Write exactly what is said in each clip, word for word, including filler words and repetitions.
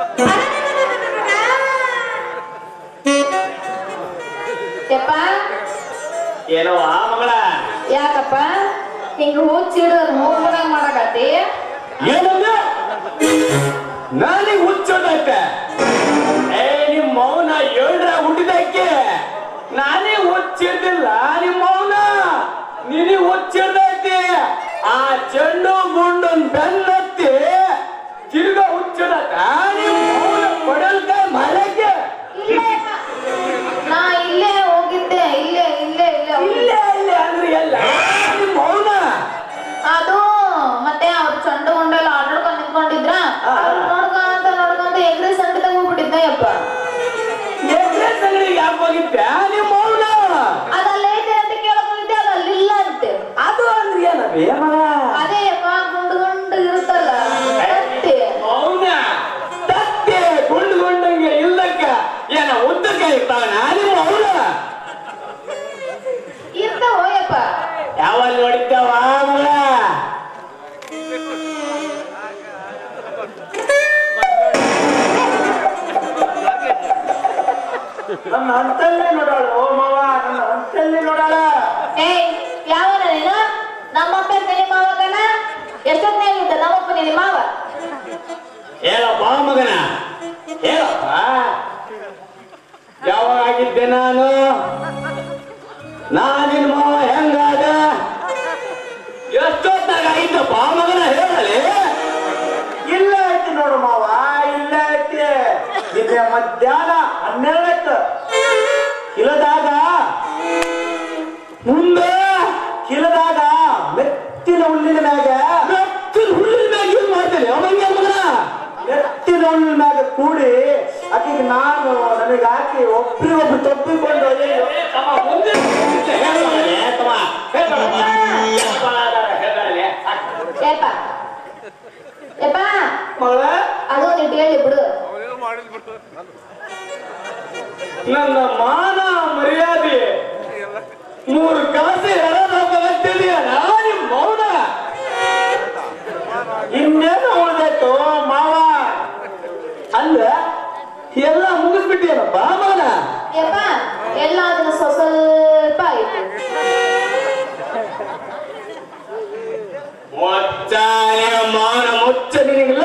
ಯಪ್ಪ ಏನೋ ಆ ಮಗಳ ಯಾಕಪ್ಪ ಹಿಂಗ ಹುಚ್ಚಿಡೋದು ಹೋಗ್ಬಿಡಂಗ ಮಾಡಕತ್ತಿ ಏನಂದ ನಾನೇ ಹುಚ್ಚೋದೈತೆ ಏ ನಿಮ್ಮ ಮೌನ ಏಳ್ರ ಹುಟ್ಟಿದಕ್ಕೆ ನಾನೇ ಹುಚ್ಚಿಡ್ದಿಲ್ಲ ನಿಮ್ಮ ಮೌನ ನೀನೇ ಹುಚ್ಚಿಡ್ದೈತಿ ಆ ಚೆಂಡು ಗುಂಡನ್ ಬೆನ್ನತ್ತಿ ತಿರ್ಗ ಹುಚ್ಚಡಕ ನಿಮ್ಮ ಮೌನ ಪಡಲ್ಕಾಯಿ ಮರಕ್ಕೆ ನಾ ಇಲ್ಲೇ ಹೋಗಿದ್ದೆ ಇಲ್ಲೇ ಇಲ್ಲೇ ಇಲ್ಲೇ ಇಲ್ಲೇ ಇಲ್ಲೇ ಅಂದ್ರೆ ಎಲ್ಲ ನಿಮ್ಮ ಮೌನ ಅದು ಮತ್ತೆ ಅವ್ರ ಚಂಡು ಗುಂಡೆಲ್ಲ ಆಟಾಡ್ಕೊಂಡ್ ನಿಂತ್ಕೊಂಡಿದ್ರ ನೋಡ್ಕೊಂತ ನೋಡ್ಕೊಂತ ಎಗ್ರೆ ಸಂಗಡಿ ತಗೋಗ್ಬಿಟ್ಟಿದ್ದ ಯಪ್ಪ ಎಗ್ರೆ ಸಂಗಡಿಗೆ ಯಾಕೆ ಹೋಗಿದ್ದೆ ನಿಮ್ಮ ಮೌನ ಅದಲ್ಲೇ ಐತೆ ಅಂತ ಕೇಳಕ್ ಹೋಗಿದ್ದೆ ಅದು ಅಲ್ಲಿಲ್ಲ ಅಂತೆ ಅದು ಅಂದ್ರೆ ಏನವೇ ಮಗ ಅದೇ ಯಪ್ಪ ಗುಂಡು ಗುಂಡು ಇರುತ್ತಲ್ಲ ತತ್ತೆ ಮೌನ ತತ್ತೆ ಗುಂಡು ಗುಂಡಂಗೆ ಇಲ್ಲಕ್ಕ ಏನ ಉದ್ದಕ್ಕೆ ಇರ್ತಾವ ನಾನು ಮೌನ ಇರ್ತಾವ ಯಪ್ಪ ಯಾವಲ್ಲಿ ನೋಡಿದ್ದಾವ ಮಗ ನನ್ನ ಅಂತಲ್ಲೇ ನೋಡಾಳು ಓ ಮಾವ ನನ್ನ ಅಂತಲ್ಲೇ ನೋಡಾಳ ಏಯ್ ಯಾವನ ನೀನು ನಮ್ಮಪ್ಪ ನಿನ್ನ ಮಾವಗನ ಎಷ್ಟೊತ್ತಾಗಿದ್ದ ನಮ್ಮಪ್ಪ ನಿನ್ನ ಮಾವ ಹೇಳಪ್ಪ ಮಗನ ಹೇಳಪ್ಪ ಯಾವಾಗ ಆಗಿದ್ದೆ ನಾನು ನಾನಿನ್ ಮಾವ ಹೆಂಗಾದ ಎಷ್ಟೊತ್ತಾಗ ಆಗಿದ್ದಪ್ಪ ಮಗನ ಹೇಳಲಿ ಇಲ್ಲ ಐತಿ ನೋಡು ಮಾವ ಇಲ್ಲ ಐತಿ ನಿನ್ನೆ ಮಧ್ಯಾಹ್ನ ಹನ್ನೆರಡಕ್ಕೆ ಕಿಲದಾಗ ಮುಂದೆ ಕಿಲದಾಗ ಮೆತ್ತಿನ ಹುಲ್ಲಿನ ಮ್ಯಾಗ ಮೆತ್ತಿನ ಹುಲ್ಲಿನ ಮ್ಯಾಗ ಏನ್ ಮಾಡ್ತೇನೆ ಅವನಿಗೆ ಮಗನ ಮೆತ್ತಿನ ಹುಲ್ಲಿನ ಮ್ಯಾಗ ಕೂಡಿ ಆಕೆಗೆ ನಾನು ನನಗೆ ಹಾಕಿ ಒಬ್ರಿಗೊಬ್ರು ತಪ್ಪಿಕೊಂಡು ಮಗಳ ಅದೊಂದು ಹೇಳಿ ಬಿಡು ನನ್ನ ಮಾನ ಮರ್ಯಾದೆ ಮೂರು ಕಾಸೆ ಎಳದೀಯ ನಾನು ಮೌನ ಇನ್ನೇನು ಉಳಿದಾಯ್ತು ಮಾವ ಅಲ್ಲ ಎಲ್ಲ ಮುಗಿಸ್ಬಿಟ್ಟಿಯನಪ್ಪ ಮಗನ ಯಪ್ಪ ಎಲ್ಲ ಅದನ್ನ ಸ್ವಲ್ಪ ಆಯ್ತು ಮೊಚ್ಚಾನೆ ಮೌನ ಮುಚ್ಚ ನಿನಗಿಲ್ಲ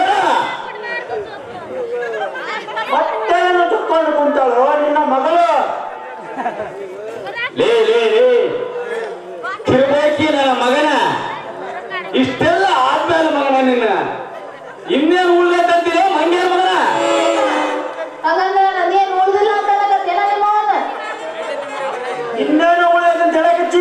ಮತ್ತೇನು ತಕ್ಕೊಂಡು ಕುಂತಾಳು ನಿನ್ನ ಮಗಳು ಲೇ ಲೇ ಲೇ ಕಿರ್ಬೇಕಿ ನನ್ನ ಮಗನ ಇಷ್ಟೆಲ್ಲ ಆದ್ಮೇಲೆ ಮಗನ ನಿನ್ನ ಇನ್ನೇನು ಉಳ್ದೈತಂತೀರ ಮಂಗ್ಯಾರ ಮಗನ ಹಾಗಂದ್ರೆ ನಂದೇನು ಉಳಿದಿಲ್ಲ ಅಂತ ಅನ್ನಕತ್ತೇನ ನಿಮ್ಮ ಅವನ ಇನ್ನೇನು ಉಳ್ದೈತಂತ ಹೇಳಕಚ್ಚಿ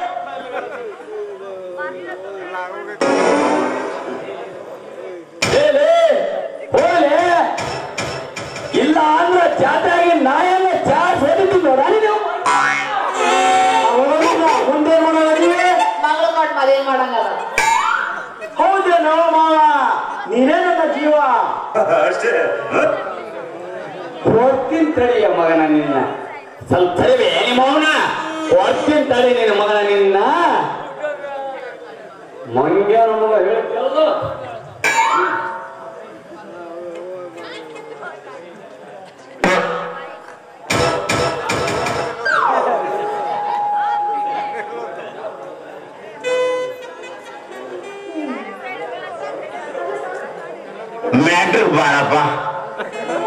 ಹೋಲೆ ಇಲ್ಲ ಅಂದ್ರ ಜಾತ್ರೆಗೆ ನಾಯನ್ನ ಚಾ ಸೇರಿದ್ದು ನೋಡ ನೀವು ಮುಂದೆ ಮಾಡೋದಿವೆ ಮಗಳು ಮಾಡಿ ಮದುವೆ ಮಾಡಂಗಲ್ಲ ಹೌದೇನೋ ಮಾವ ನೀನೇ ನನ್ನ ಜೀವ ಅಷ್ಟೇ ಕೊಡ್ತೀನಿ ತಡಿಯ ಮಗನ ನಿನ್ನ ಸ್ವಲ್ಪ ತಡಿವೆ ನಿಮ್ಮ ಮಗನ ಕೊಡ್ತೀನಿ ತಡಿ ನಿನ್ನ ಮಗನ ನಿನ್ನ ಮಂಗ್ಯಾನ ಮಗ ಹೇಳ್ತೇಳು ಮ್ಯಾಟ್ರ್ ಬಾರಪ್ಪ